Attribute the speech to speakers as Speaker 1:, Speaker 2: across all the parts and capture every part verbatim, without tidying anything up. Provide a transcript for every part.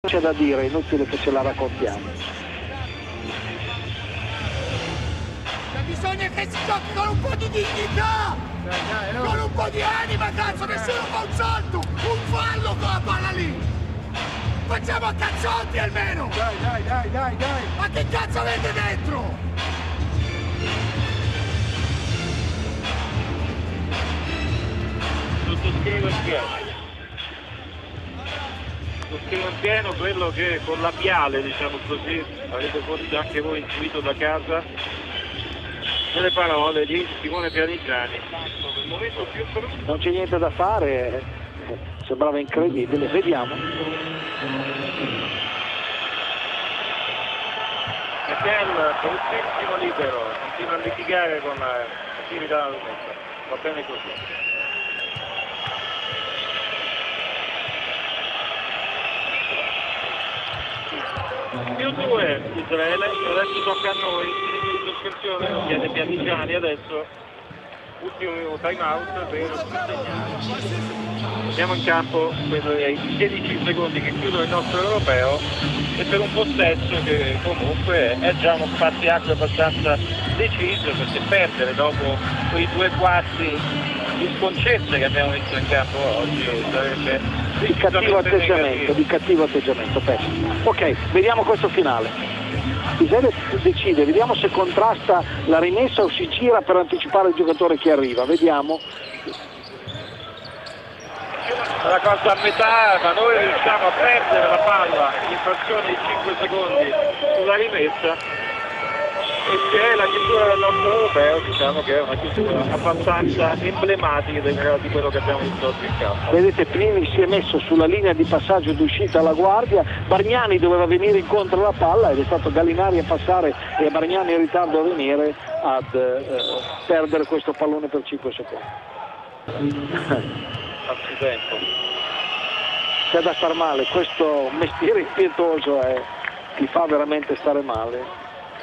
Speaker 1: C'è da dire, è inutile che ce la raccontiamo.
Speaker 2: Ma bisogna che si giochi con un po' di dignità, dai, dai, no. Con un po' di anima, cazzo, nessuno fa un salto, un fallo con la palla lì. Facciamo a cazzotti almeno.
Speaker 3: Dai, dai, dai, dai, dai.
Speaker 2: Ma che cazzo avete dentro?
Speaker 4: Sottoscrivo in pieno. Sottoscrivo in pieno quello che con labiale, diciamo così, avete forse anche voi intuito da casa, nelle parole di Simone Pianigiani. Il momento più brutto.
Speaker 1: Non c'è niente da fare, sembrava incredibile, vediamo.
Speaker 4: Michel, bruttissimo libero, continua a litigare con la attività della Lumetta. Va bene così. Più due Israele, adesso tocca a noi, sospensione, chiede Pianigiani adesso, ultimo time out per andiamo in campo per i sedici secondi che chiudono il nostro europeo e per un possesso che comunque è già uno spartiacque abbastanza deciso, perché perdere dopo quei due quarti di sconcezze che abbiamo visto in campo oggi sarebbe
Speaker 1: di cattivo atteggiamento, di cattivo atteggiamento, pessimo. Ok, vediamo questo finale. Israele decide, vediamo se contrasta la rimessa o si gira per anticipare il giocatore che arriva, vediamo.
Speaker 4: La cosa a metà, ma noi riusciamo a perdere la palla in frazione di cinque secondi sulla rimessa. E che è la chiusura del nostro europeo, diciamo che è una chiusura abbastanza emblematica di quello che abbiamo visto oggi in campo.
Speaker 1: Vedete, Plini si è messo sulla linea di passaggio d'uscita alla guardia, Bargnani doveva venire incontro alla palla ed è stato Gallinari a passare e Bargnani in ritardo a venire ad eh, perdere questo pallone per cinque secondi.
Speaker 4: Anzitempo.
Speaker 1: C'è da star male, questo mestiere impietoso è, ti fa veramente stare male.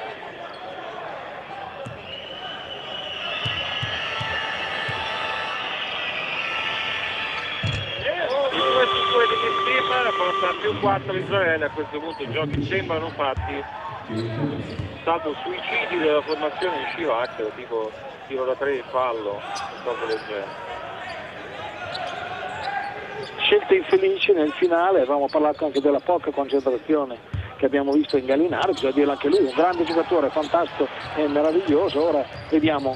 Speaker 4: Porta a più quattro Israele, a questo punto i giochi sembrano fatti, salvo suicidi della formazione di Scivacchio, tipo tiro da tre, fallo, cose del genere.
Speaker 1: Scelte infelici nel finale, avevamo parlato anche della poca concentrazione che abbiamo visto in Gallinari, bisogna dirlo anche lui, un grande giocatore, fantastico e meraviglioso. Ora vediamo.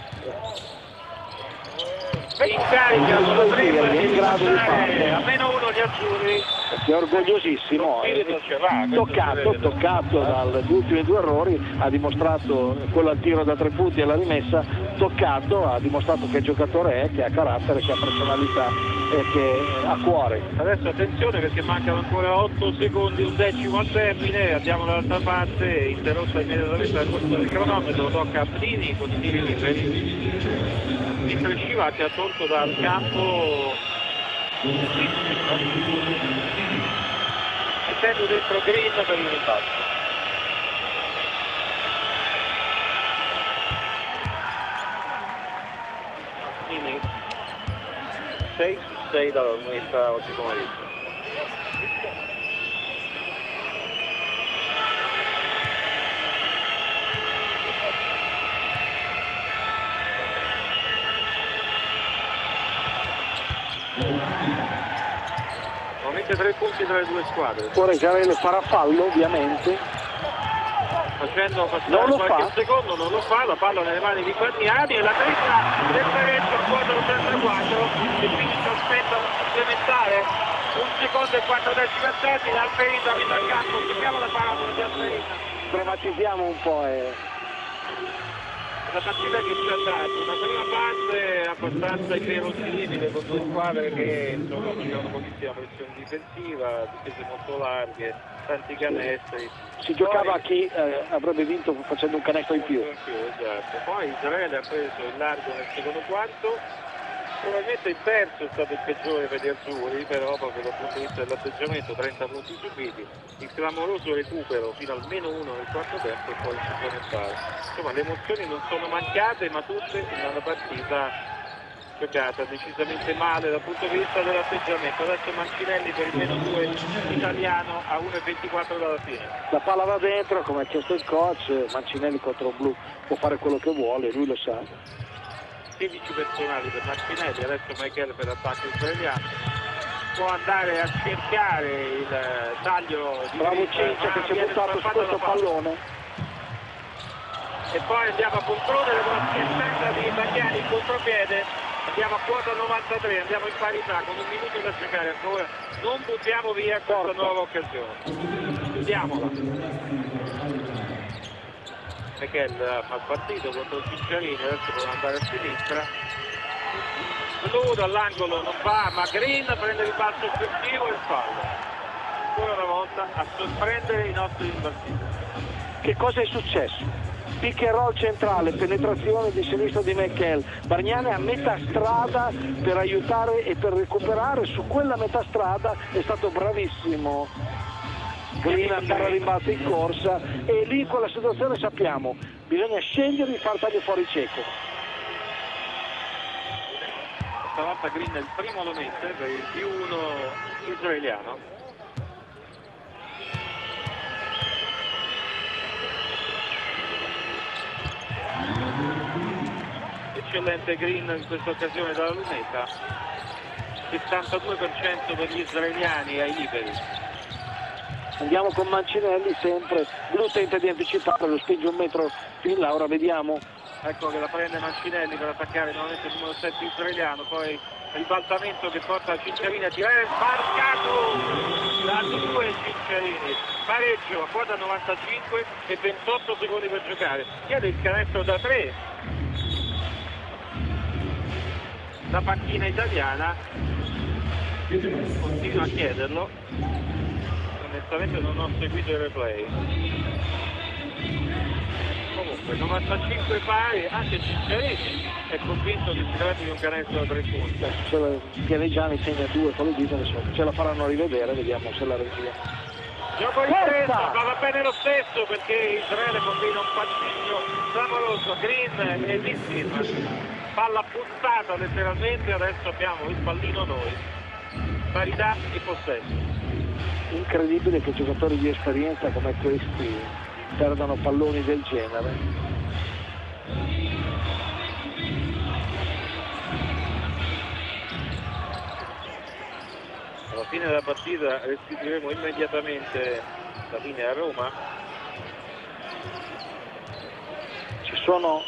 Speaker 4: In carica sulla prima
Speaker 1: in grado di farlo.
Speaker 4: A meno uno gli azzurri.
Speaker 1: È orgogliosissimo, eh. toccato, toccato dagli ultimi due errori, ha dimostrato quello al tiro da tre punti e alla rimessa, toccato, ha dimostrato che giocatore è, che ha carattere, che ha personalità e che ha cuore.
Speaker 4: Adesso attenzione perché mancano ancora otto secondi, un decimo al termine, andiamo dall'altra parte, interrotta immediatamente la corsa del cronometro, tocca a Plini con i tiri liberi. Mentre Sciva che ha tolto dal campo mettendo dentro Green per il rimpallo. Quindi sei su sei dalla lunetta oggi pomeriggio. Ovviamente tre punti tra le due squadre.
Speaker 1: Ora Israele farà fallo ovviamente.
Speaker 4: Facendo passare
Speaker 1: non lo
Speaker 4: qualche
Speaker 1: fa.
Speaker 4: secondo, non lo fa, la palla nelle mani di Bargnani e la testa del pareggio a quota ottantaquattro e quindi si aspetta un supplementare, un secondo e quattro decimi al termine, Alperino arriva al campo, seguiamo la parabola di Alperino.
Speaker 1: Dramatizziamo un po'. Eh.
Speaker 4: La partita che ci ha dato, una prima parte abbastanza inverosimile con due squadre che insomma facevano pochissima pressione difensiva, difese molto larghe, tanti canestri.
Speaker 1: Si giocava a chi eh, avrebbe vinto facendo un canestro in più.
Speaker 4: Esatto. Poi Israele ha preso il largo nel secondo quarto, probabilmente il terzo è stato il peggiore per gli azzurri, però proprio dal punto di vista dell'atteggiamento, trenta punti subiti, il clamoroso recupero fino al meno uno nel quarto tempo e poi il supplementare. Insomma le emozioni non sono mancate, ma tutte in una partita giocata decisamente male dal punto di vista dell'atteggiamento. Adesso Mancinelli per il meno due italiano a uno e ventiquattro dalla fine.
Speaker 1: La palla va dentro, come ha chiesto il coach. Mancinelli contro Blu può fare quello che vuole, lui lo sa.
Speaker 4: sedici personali per Mancinelli, adesso Michael per l'attacco israeliano. Può andare a cercare il taglio di
Speaker 1: bravo Cinzia che si è buttato su questo pallone.
Speaker 4: E poi andiamo a concludere con la schiacciata di Bagnani in contropiede. Andiamo a quota novantatré, andiamo in parità con un minuto da giocare ancora. Non buttiamo via questa nuova occasione. Chiudiamola. Michel fa il partito contro il Cicciarini, adesso può andare a sinistra. Nudo all'angolo non va, ma Green prende il balzo offensivo e il fallo. Ancora una volta a sorprendere i nostri imbattiti.
Speaker 1: Che cosa è successo? Pick and roll centrale, penetrazione di sinistra di Michael. Bargnani a metà strada per aiutare e per recuperare. Su quella metà strada è stato bravissimo Green a andare a rimbalzo in corsa, e lì in quella situazione sappiamo bisogna scegliere di far taglio fuori cieco.
Speaker 4: Stavolta Green è il primo lo mette per il più uno israeliano. Eccellente Green in questa occasione dalla lunetta. settantadue per cento per gli israeliani ai liberi.
Speaker 1: Andiamo con Mancinelli sempre. Blu tenta di anticipare, lo spinge un metro fin là, ora vediamo.
Speaker 4: Ecco che la prende Mancinelli per attaccare nuovamente il numero sette israeliano, poi ribaltamento che porta Cicciarini a tirare, sbarcato da due Cicciarini. Pareggio a quota novantacinque e ventotto secondi per giocare. Chiede il canestro da tre. La panchina italiana continua a chiederlo, onestamente non ho seguito il replay. Comunque novantacinque pari, anche Cicciarini è convinto che si tratti di un canestro da tre punti.
Speaker 1: Pianigiani segna due, poi lo dicono, insomma, ce la faranno rivedere, vediamo se la regia.
Speaker 4: Gioco di stesso, ma va bene lo stesso perché Israele combina un pasticcio clamoroso. Green e Lissin. Palla buttata letteralmente, adesso abbiamo il pallino noi. Parità e possesso.
Speaker 1: Incredibile che giocatori di esperienza come questi perdano palloni del genere.
Speaker 4: Alla fine della partita restituiremo immediatamente la linea a Roma.
Speaker 1: Ci sono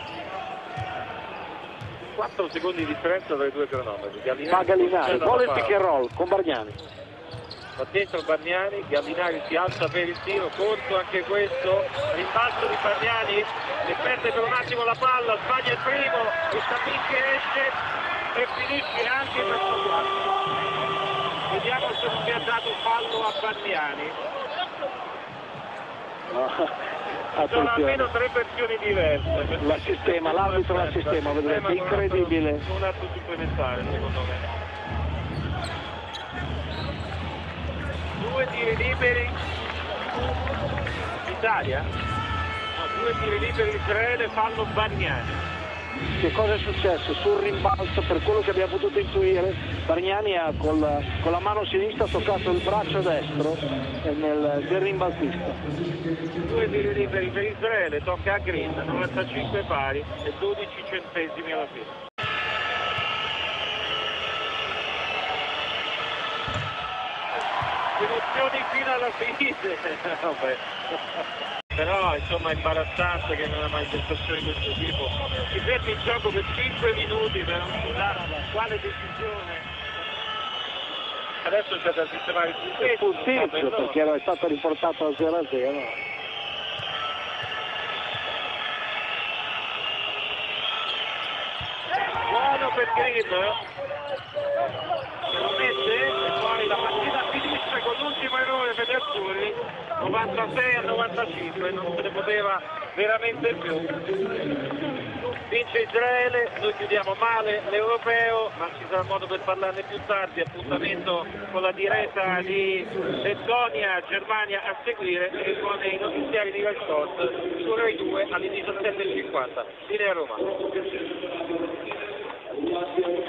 Speaker 4: quattro secondi di differenza tra i due cronometri.
Speaker 1: Va Gallinari, vuole il pick and roll con Bargnani.
Speaker 4: Va dentro Bargnani, Gallinari si alza per il tiro, corto anche questo, rimbalzo di Bargnani e perde per un attimo la palla, sbaglia il primo, e Sabicchi esce e finisce anche per quattro. Vediamo se non vi ha dato fallo a Bargnani.
Speaker 1: No.
Speaker 4: Sono almeno tre versioni diverse.
Speaker 1: La sistema, l'arbitro la sistema, vedete, incredibile.
Speaker 4: Un atto supplementare secondo me. Due tiri liberi Italia, no, due tiri liberi Israele, fallo Bargnani.
Speaker 1: Che cosa è successo? Sul rimbalzo, per quello che abbiamo potuto intuire, Bargnani ha con la, con la mano sinistra toccato il braccio destro nel, del rimbalzista.
Speaker 4: Due tiri liberi per Israele, tocca a Green, novantacinque pari e dodici centesimi alla fine. Emozioni fino alla fine. Vabbè. Però insomma è imbarazzante che non ha mai sensazioni di questo tipo. Si fermi in gioco per cinque minuti per non dare quale decisione. Adesso c'è da sistemare il punteggio.
Speaker 1: Il punteggio perché era stato riportato a zero a zero.
Speaker 4: Buono per Green. Se lo mette e poi la partita finisce con l'ultimo errore per gli azzurri. novantasei a novantacinque, non se ne poteva veramente più. Vince Israele, noi chiudiamo male l'europeo, ma ci sarà modo per parlarne più tardi. Appuntamento con la diretta di Lettonia, Germania a seguire e con i notiziari di Rai Sport su Rai due alle diciassette e cinquanta. Linea Roma.
Speaker 1: Sebastiano